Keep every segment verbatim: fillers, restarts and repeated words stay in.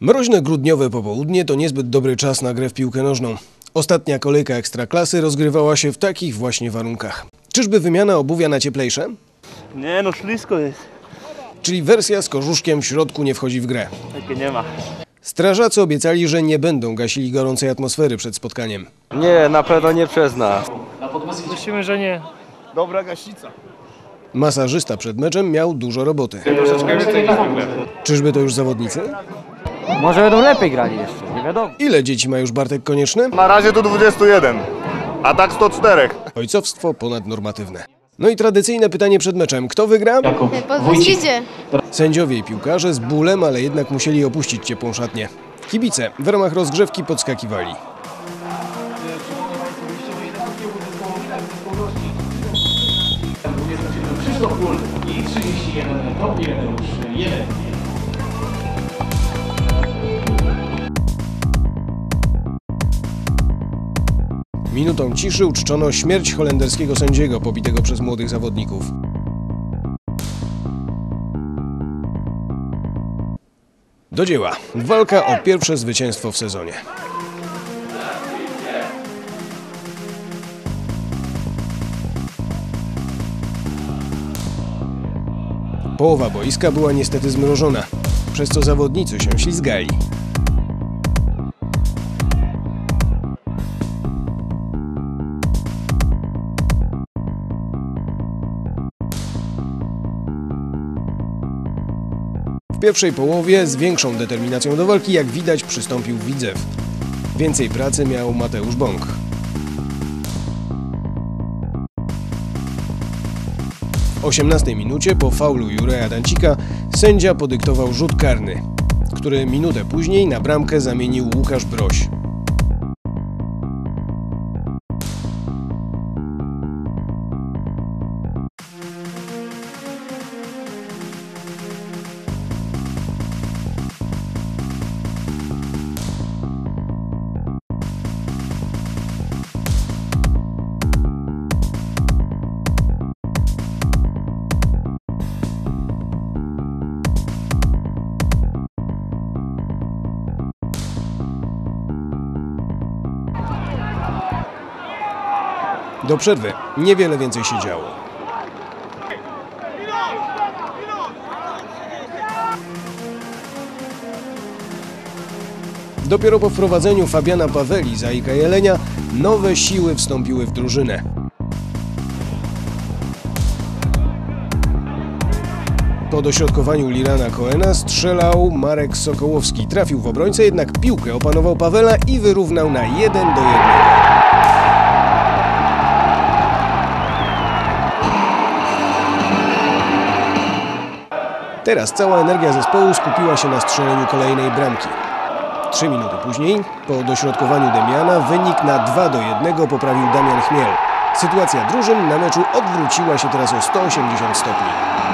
Mroźne grudniowe popołudnie to niezbyt dobry czas na grę w piłkę nożną. Ostatnia kolejka Ekstraklasy rozgrywała się w takich właśnie warunkach. Czyżby wymiana obuwia na cieplejsze? Nie, no ślisko jest. Czyli wersja z korzuszkiem w środku nie wchodzi w grę. Takie nie ma. Strażacy obiecali, że nie będą gasili gorącej atmosfery przed spotkaniem. Nie, na pewno nie przez nas. Myślimy, że nie. Dobra gaśnica. Masażysta przed meczem miał dużo roboty. Troszeczkę więcej niż zwykle. Czyżby to już zawodnicy? Może będą lepiej grali jeszcze, nie wiadomo. Ile dzieci ma już Bartek Konieczny? Na razie to dwadzieścia jeden, a tak sto cztery. Ojcowstwo ponadnormatywne. No i tradycyjne pytanie przed meczem. Kto wygra? Podwójcie. Sędziowie i piłkarze z bólem, ale jednak musieli opuścić ciepłą szatnię. Kibice w ramach rozgrzewki podskakiwali. Minutą ciszy uczczono śmierć holenderskiego sędziego pobitego przez młodych zawodników. Do dzieła. Walka o pierwsze zwycięstwo w sezonie. Połowa boiska była niestety zmrożona, przez co zawodnicy się ślizgali. W pierwszej połowie z większą determinacją do walki, jak widać, przystąpił Widzew. Więcej pracy miał Mateusz Bąk. W osiemnastej minucie po faulu Juraja Dancika sędzia podyktował rzut karny, który minutę później na bramkę zamienił Łukasz Broś. Do przerwy niewiele więcej się działo. Dopiero po wprowadzeniu Fabiana Paweli z A I K Jelenia nowe siły wstąpiły w drużynę. Po dośrodkowaniu Lilana Coena strzelał Marek Sokołowski. Trafił w obrońcę, jednak piłkę opanował Pawela i wyrównał na jeden do jednego. Teraz cała energia zespołu skupiła się na strzeleniu kolejnej bramki. Trzy minuty później, po dośrodkowaniu Demiana, wynik na dwa do jednego poprawił Damian Chmiel. Sytuacja drużyn na meczu odwróciła się teraz o sto osiemdziesiąt stopni.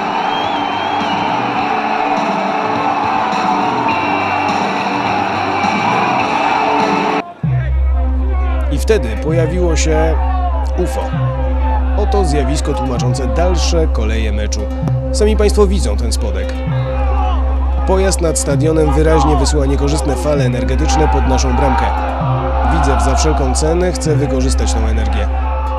I wtedy pojawiło się U F O. Oto zjawisko tłumaczące dalsze koleje meczu. Sami Państwo widzą ten spodek. Pojazd nad stadionem wyraźnie wysyła niekorzystne fale energetyczne pod naszą bramkę. Widzew za wszelką cenę chce wykorzystać tę energię.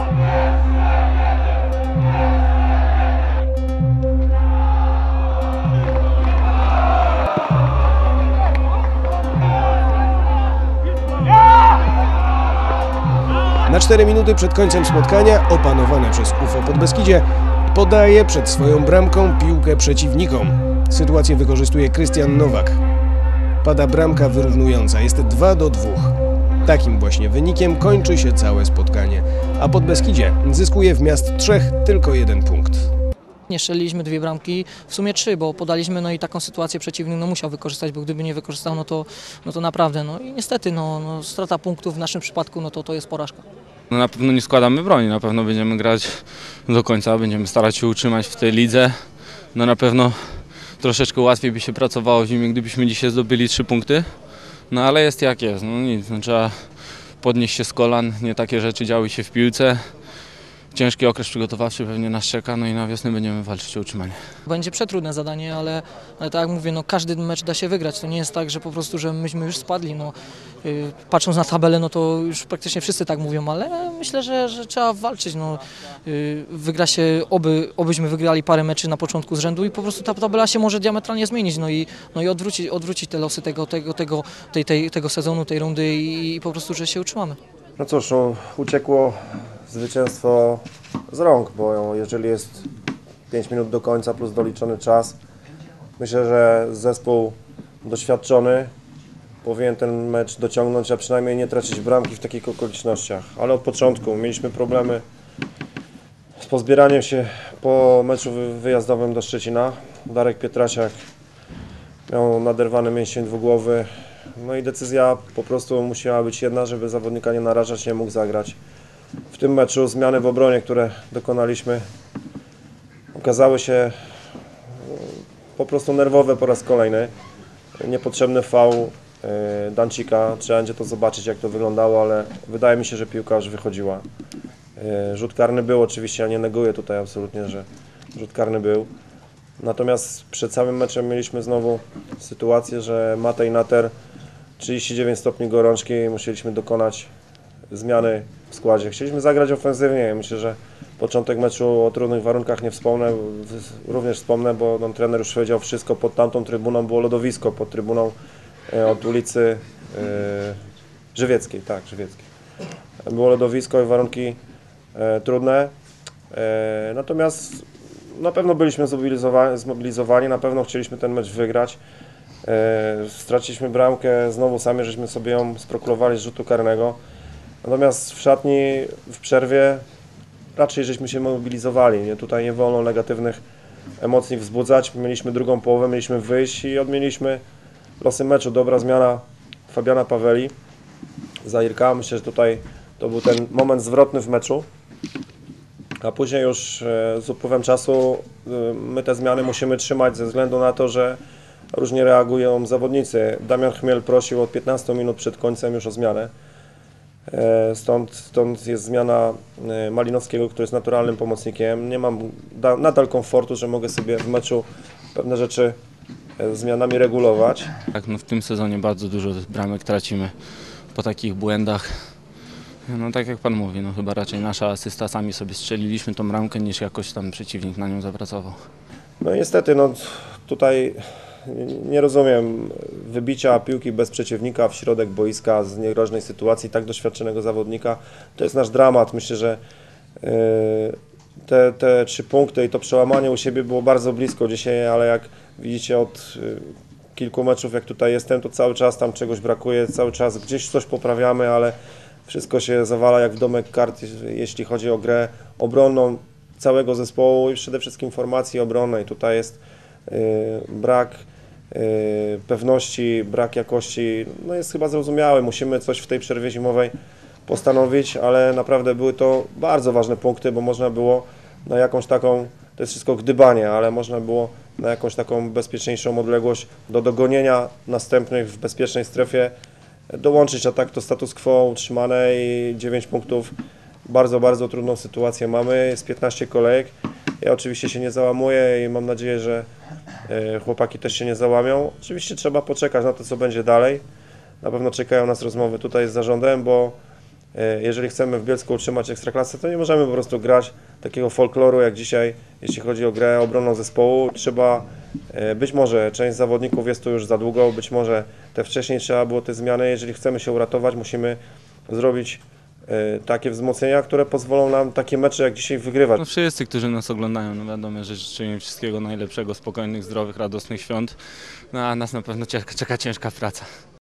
Na cztery minuty przed końcem spotkania, opanowane przez U F O Podbeskidzie, podaje przed swoją bramką piłkę przeciwnikom. Sytuację wykorzystuje Krystian Nowak. Pada bramka wyrównująca, jest dwa do dwóch. Takim właśnie wynikiem kończy się całe spotkanie, a Podbeskidzie zyskuje w miast trzech tylko jeden punkt. Nie strzeliliśmy dwie bramki, w sumie trzy, bo podaliśmy, no i taką sytuację przeciwnik no, musiał wykorzystać, bo gdyby nie wykorzystał, no to, no to naprawdę, no i niestety, no, no, strata punktów w naszym przypadku, no to to jest porażka. No na pewno nie składamy broni, na pewno będziemy grać do końca, będziemy starać się utrzymać w tej lidze. No na pewno troszeczkę łatwiej by się pracowało w zimie, gdybyśmy dzisiaj zdobyli trzy punkty. No ale jest jak jest, no nic, no, trzeba podnieść się z kolan, nie takie rzeczy działy się w piłce. ciężki okres przygotowawczy pewnie nas czeka, no i na wiosnę będziemy walczyć o utrzymanie. Będzie przetrudne zadanie, ale, ale tak jak mówię, no każdy mecz da się wygrać. To nie jest tak, że po prostu, że myśmy już spadli. No, yy, patrząc na tabelę, no to już praktycznie wszyscy tak mówią, ale myślę, że, że trzeba walczyć. No, yy, wygra się, oby, obyśmy wygrali parę meczy na początku z rzędu i po prostu ta tabela się może diametralnie zmienić, no i, no i odwrócić, odwrócić te losy tego, tego, tego, tej, tej, tego sezonu, tej rundy i, i po prostu, że się utrzymamy. No cóż, no, uciekło zwycięstwo z rąk, bo jeżeli jest pięć minut do końca plus doliczony czas, myślę, że zespół doświadczony powinien ten mecz dociągnąć, a przynajmniej nie tracić bramki w takich okolicznościach. Ale od początku mieliśmy problemy z pozbieraniem się po meczu wyjazdowym do Szczecina. Darek Pietrasiak miał naderwany mięsień dwugłowy. No i decyzja po prostu musiała być jedna, żeby zawodnika nie narażać, nie mógł zagrać. W tym meczu zmiany w obronie, które dokonaliśmy, okazały się po prostu nerwowe po raz kolejny. Niepotrzebny faul Dancika, trzeba będzie to zobaczyć, jak to wyglądało, ale wydaje mi się, że piłka już wychodziła. Rzut karny był oczywiście, ja nie neguję tutaj absolutnie, że rzut karny był. Natomiast przed całym meczem mieliśmy znowu sytuację, że Matej Nater, trzydzieści dziewięć stopni gorączki, musieliśmy dokonać zmiany w składzie. Chcieliśmy zagrać ofensywnie. Myślę, że początek meczu o trudnych warunkach nie wspomnę, również wspomnę, bo no, trener już powiedział wszystko. Pod tamtą trybuną było lodowisko, pod trybuną e, od ulicy e, Żywieckiej, tak, Żywieckiej. Było lodowisko i warunki e, trudne. E, natomiast na pewno byliśmy zmobilizowani, zmobilizowani, na pewno chcieliśmy ten mecz wygrać. E, straciliśmy bramkę, znowu sami żeśmy sobie ją sproklowali z rzutu karnego. Natomiast w szatni, w przerwie raczej żeśmy się mobilizowali. Nie? Tutaj nie wolno negatywnych emocji wzbudzać. Mieliśmy drugą połowę, mieliśmy wyjść i odmieniliśmy losy meczu. Dobra zmiana Fabiana Paweli za Irka. Myślę, że tutaj to był ten moment zwrotny w meczu. A później już z upływem czasu my te zmiany musimy trzymać ze względu na to, że różnie reagują zawodnicy. Damian Chmiel prosił od piętnastu minut przed końcem już o zmianę. Stąd, stąd jest zmiana Malinowskiego, który jest naturalnym pomocnikiem. Nie mam da, nadal komfortu, że mogę sobie w meczu pewne rzeczy zmianami regulować. Tak, no w tym sezonie bardzo dużo bramek tracimy po takich błędach. No tak jak Pan mówi, no chyba raczej nasza asysta, sami sobie strzeliliśmy tą bramkę, niż jakoś tam przeciwnik na nią zapracował. No niestety, no tutaj nie rozumiem wybicia piłki bez przeciwnika w środek boiska z niegroźnej sytuacji tak doświadczonego zawodnika. To jest nasz dramat. Myślę, że te, te trzy punkty i to przełamanie u siebie było bardzo blisko dzisiaj, ale jak widzicie od kilku meczów, jak tutaj jestem, to cały czas tam czegoś brakuje, cały czas gdzieś coś poprawiamy, ale wszystko się zawala jak w domek kart, jeśli chodzi o grę obronną całego zespołu i przede wszystkim formacji obronnej. Tutaj jest brak pewności, brak jakości, no jest chyba zrozumiałe. Musimy coś w tej przerwie zimowej postanowić, ale naprawdę były to bardzo ważne punkty, bo można było na jakąś taką, to jest wszystko gdybanie, ale można było na jakąś taką bezpieczniejszą odległość do dogonienia następnych w bezpiecznej strefie dołączyć, a tak to status quo utrzymane i dziewięć punktów. Bardzo, bardzo trudną sytuację mamy, jest piętnaście kolejek. Ja oczywiście się nie załamuję i mam nadzieję, że chłopaki też się nie załamią. Oczywiście trzeba poczekać na to, co będzie dalej. Na pewno czekają nas rozmowy tutaj z zarządem, bo jeżeli chcemy w Bielsku utrzymać Ekstraklasę, to nie możemy po prostu grać takiego folkloru jak dzisiaj, jeśli chodzi o grę obronną zespołu. Trzeba, być może część zawodników jest tu już za długo, być może te wcześniej trzeba było te zmiany. Jeżeli chcemy się uratować, musimy zrobić takie wzmocnienia, które pozwolą nam takie mecze jak dzisiaj wygrywać. No wszyscy, którzy nas oglądają, no wiadomo, że życzymy wszystkiego najlepszego, spokojnych, zdrowych, radosnych świąt, no a nas na pewno czeka, czeka ciężka praca.